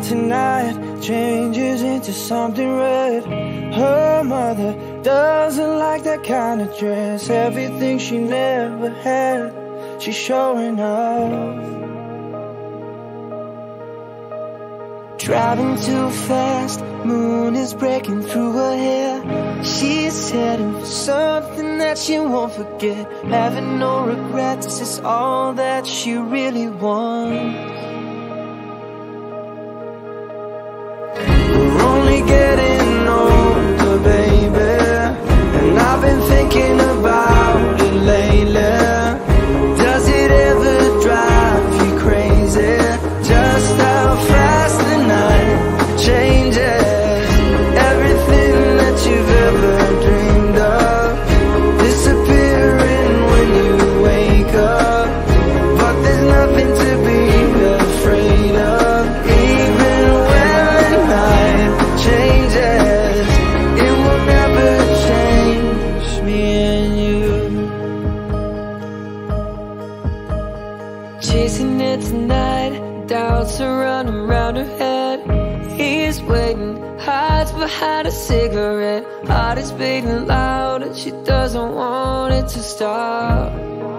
out tonight changes into something red. Her mother doesn't like that kind of dress. Everything she never had, she's showing off. Driving too fast, moon is breaking through her hair. She's heading for something that she won't forget. Having no regrets is all that she really wants. We're only getting older, baby, and I've been thinking about it lately. Does it ever drive you crazy? Just how fast the night changes. Everything that you've ever dreamed of disappearing when you wake up. But there's nothing to be afraid of. Even when the night changes, it will never change me and you. Chasing it tonight, doubts are running round her head. He's waiting, hides behind a cigarette. Heart is beating loud and she doesn't want it to stop.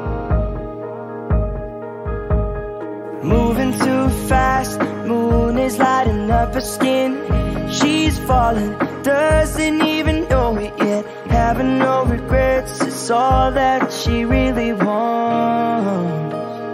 Moving too fast, moon is lighting up her skin. She's falling, doesn't even know it yet. Having no regrets, it's all that she really wants.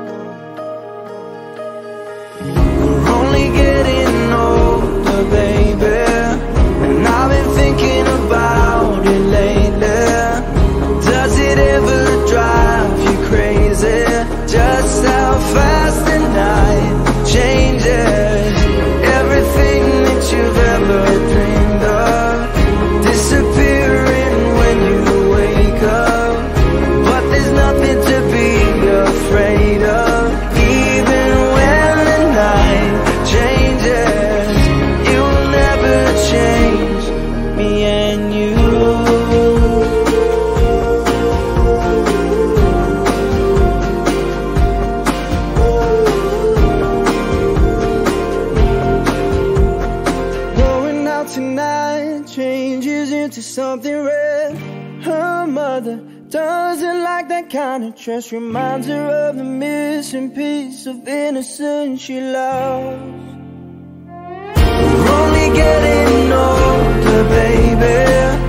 We're only getting older, baby, and I've been thinking about it lately. Does it ever drive you crazy? Just how fast the night changes. Everything that you've ever dreamed of disappearing when you wake up. But there's nothing to be afraid of. Even when the night changes, it will never change me and you. Going out tonight changes into something red. Her mother doesn't like that kind of dress. Reminds her of the missing piece of innocence she lost. We're only getting older, baby,